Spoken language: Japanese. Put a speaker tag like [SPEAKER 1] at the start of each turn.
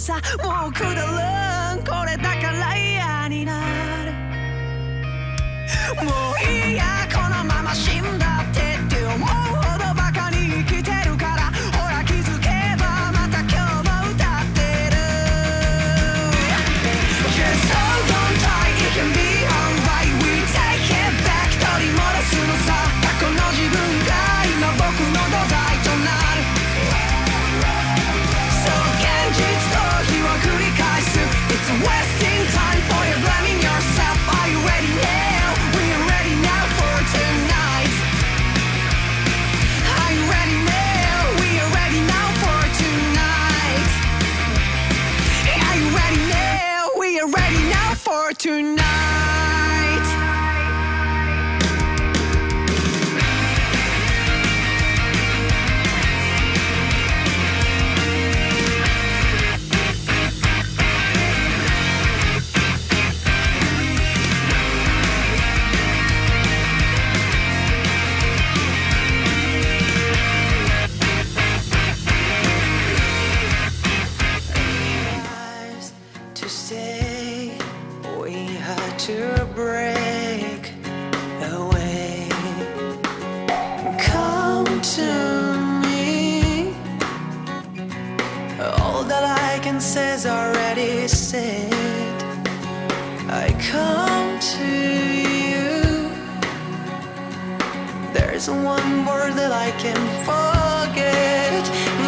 [SPEAKER 1] さもうくだらんこれだから嫌になるもういいやこのまま死んだってって思うほどバカに生きてるからほら気づけばまた今日も歌ってる Just hold on tight it can be alright We take it back 取り戻すのさ過去の自分が今僕の土台となるそう現実と日を繰り返す It's wasting time for you blaming yourself Are you ready now? We are ready now for tonight Are you ready now? We are ready now for tonight Are you ready now? We are ready now for tonight to stay we had to break away come to me all that I can say is already said I come to you there's one word that I can forget